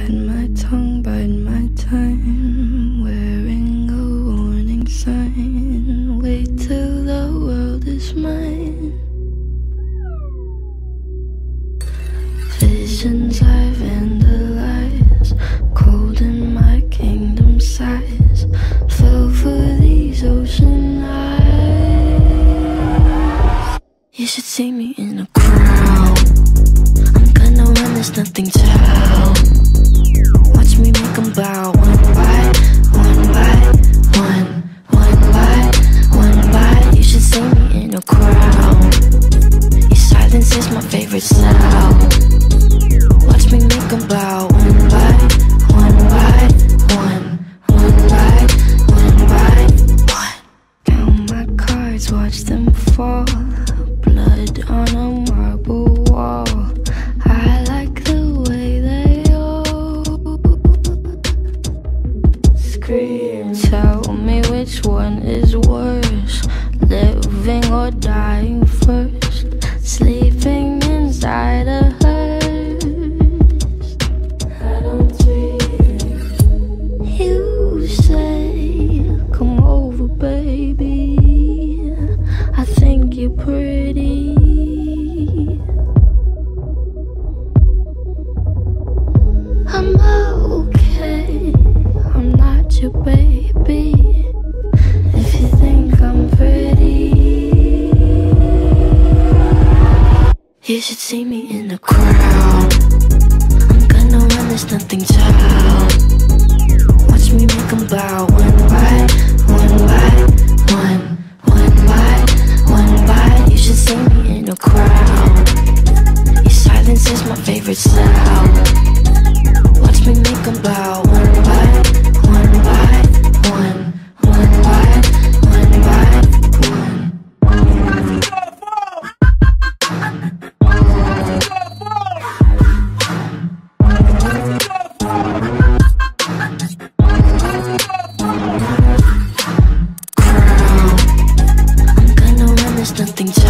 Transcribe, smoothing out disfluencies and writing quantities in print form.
Bite my tongue, bite my time, wearing a warning sign. Wait till the world is mine. Visions I vandalize, cold in my kingdom size. Fell for these ocean eyes. You should see me in a crowd. I'm gonna run, there's nothing to help. Watch me make them bow, one by one by one, one by one by. You should see me in a crowd. Your silence is my favorite sound. Watch me make them bow, one by one by one, one by one by one. Count my cards, watch them fall. Blood on a marble wall. I like the way they all scream. Tell me which one is worse, living or dying first. Sleeping inside a hearse. I don't dream. You say, come over, baby. I think you're pretty. I'm okay, I'm not your baby. If you think I'm pretty, you should see me in the crowd. I'm gonna run, there's nothing to help. Watch me make them bow, one by one by one, one by one by. You should see me in a crowd. Your silence is my favorite sound. Watch me make them bow, one by one by one, one by one by one. Crowd, I'm gonna run, there's nothing to